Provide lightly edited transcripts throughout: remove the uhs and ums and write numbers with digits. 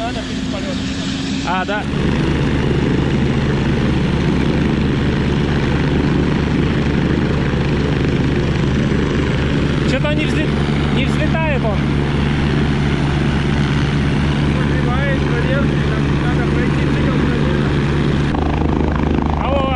надо перед полетом. А, да. Что-то не взлетает он. Подбивает проверки, нам надо пройти цикл проверок. Алло.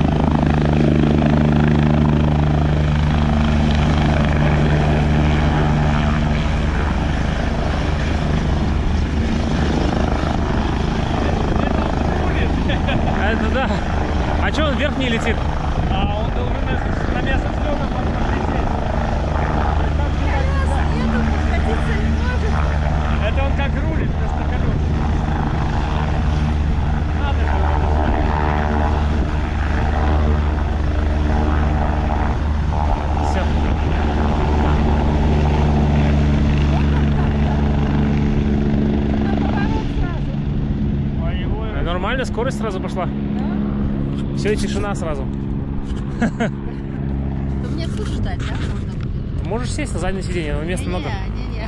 Это да. А что он вверх не летит? А он должен на место взлета подлететь. Это он как рулит, просто колес. Надо же Все. Нормально, скорость сразу пошла. Да? Все, и тишина сразу. То мне тут ждать, да, можно будет? Можешь сесть на заднее сиденье, но места много. Не.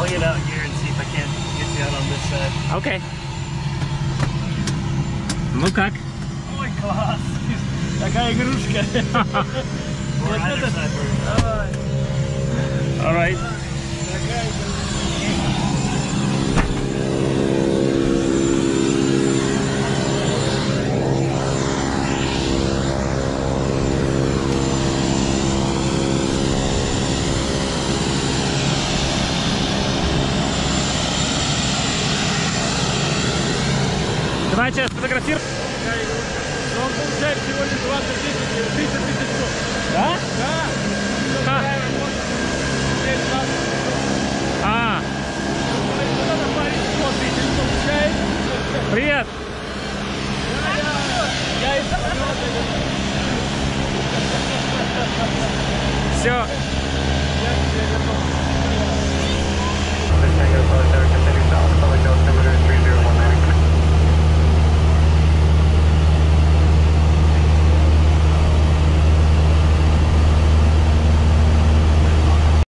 I'll get out here and see if I can't get you out on this side. Окей. Ну как? Ой, класс! Такая игрушка. Вот это... Давай. All right. Давайте сфотографируем. Но он получает сегодня 20 тысяч, 30 тысяч штук. Да? Да. А. А, Вот это парень 100 тысяч получает. привет. Я и самолет. Все. Tango Solitaire, continue south, public health, 730.